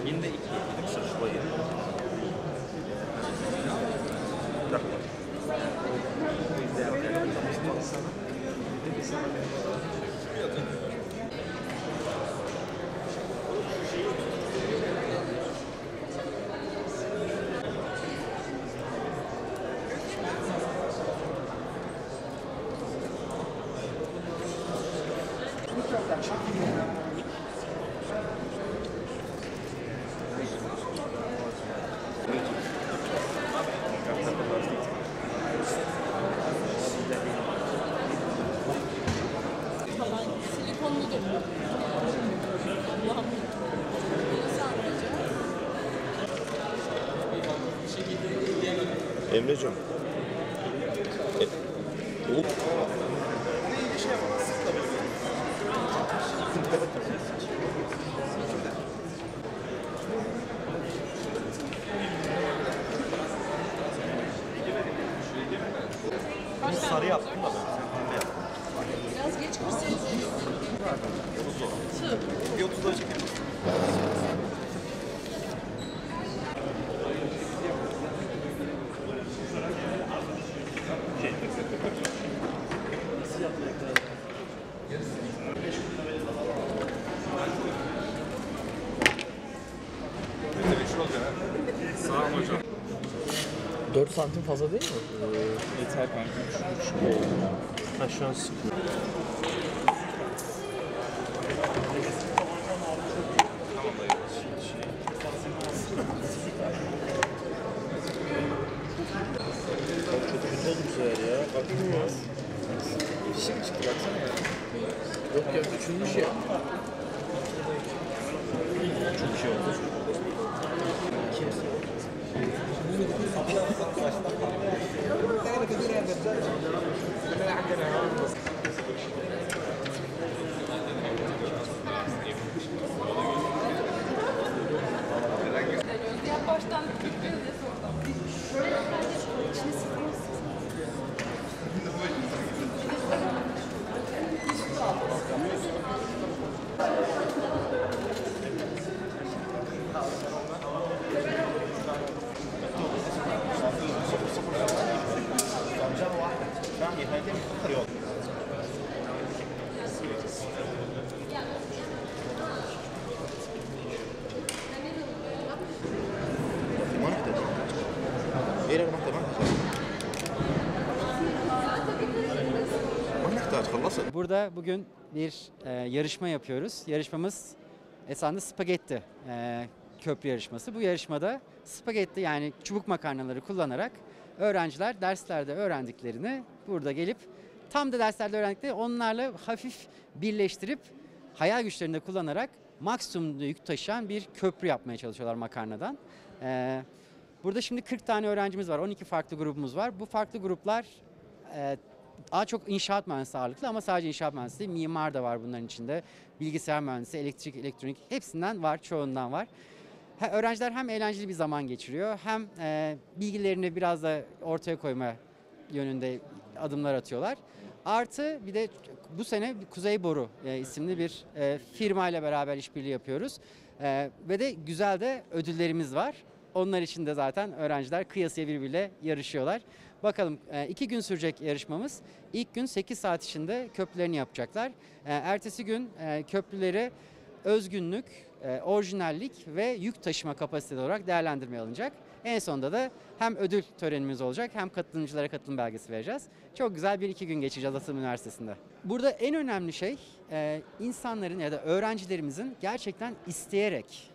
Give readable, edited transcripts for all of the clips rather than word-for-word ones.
Yine de iki sırışlayı. Silikonlu da bu. Allah'ım. Nasıl anlayacağım? Emre'cim. Ben sarı yaptım da sen pembe yaptın. Biraz geç kırsayız. Tüh. Bir 30'ları çekelim. Sağ olun hocam. 4 santim fazla değil mi? Yeter kanka. Ha şu an sıkıyor. Çok kötü oldu bu sefer ya. Bakın ya. Fişi mi çıktı baksana ya. Yok ya küçülmüş ya. Çok iyi oldu. Ya baştan bir de sordum. İçine sıkıyorsun. Burada bugün bir yarışma yapıyoruz. Yarışmamız esasında spagetti köprü yarışması. Bu yarışmada spagetti yani çubuk makarnaları kullanarak öğrenciler derslerde öğrendiklerini burada gelip tam da derslerde öğrendikleri onlarla hafif birleştirip hayal güçlerini de kullanarak maksimum yük taşıyan bir köprü yapmaya çalışıyorlar makarnadan. Burada şimdi 40 tane öğrencimiz var. 12 farklı grubumuz var. Bu farklı gruplar daha çok inşaat mühendisi ağırlıklı ama sadece inşaat mühendisi değil, mimar da var bunların içinde. Bilgisayar mühendisi, elektrik, elektronik hepsinden var, çoğundan var. Öğrenciler hem eğlenceli bir zaman geçiriyor hem bilgilerini biraz da ortaya koyma yönünde adımlar atıyorlar. Artı bir de bu sene Kuzey Boru isimli bir firma ile beraber işbirliği yapıyoruz. Ve de güzel de ödüllerimiz var. Onlar için de zaten öğrenciler kıyasıya birbiriyle yarışıyorlar. Bakalım 2 gün sürecek yarışmamız. İlk gün 8 saat içinde köprülerini yapacaklar. Ertesi gün köprüleri özgünlük, orijinallik ve yük taşıma kapasitesi olarak değerlendirmeye alınacak. En sonunda da hem ödül törenimiz olacak hem katılımcılara katılım belgesi vereceğiz. Çok güzel bir 2 gün geçireceğiz Atılım Üniversitesi'nde. Burada en önemli şey insanların ya da öğrencilerimizin gerçekten isteyerek,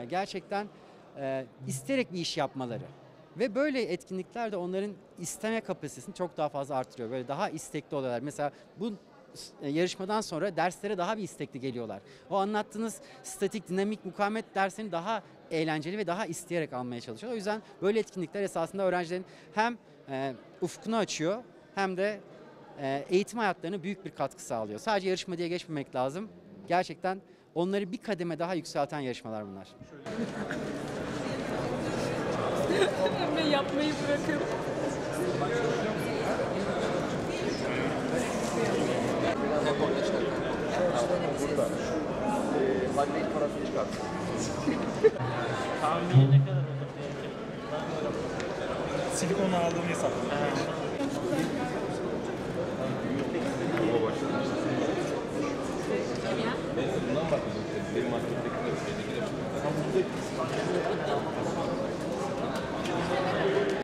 isteyerek bir iş yapmaları. Ve böyle etkinlikler de onların isteme kapasitesini çok daha fazla artırıyor. Böyle daha istekli oluyorlar. Mesela bu yarışmadan sonra derslere daha bir istekli geliyorlar. O anlattığınız statik, dinamik, mukavemet derslerini daha eğlenceli ve daha isteyerek almaya çalışıyorlar. O yüzden böyle etkinlikler esasında öğrencilerin hem ufkunu açıyor hem de eğitim hayatlarına büyük bir katkı sağlıyor. Sadece yarışma diye geçmemek lazım. Gerçekten onları bir kademe daha yükselten yarışmalar bunlar. Ve yapmayı bırakıp. Burada. Magnet parasını çıkarttım. Tahmini ne kadar olur diye. Silikonu aldığını hesapladım.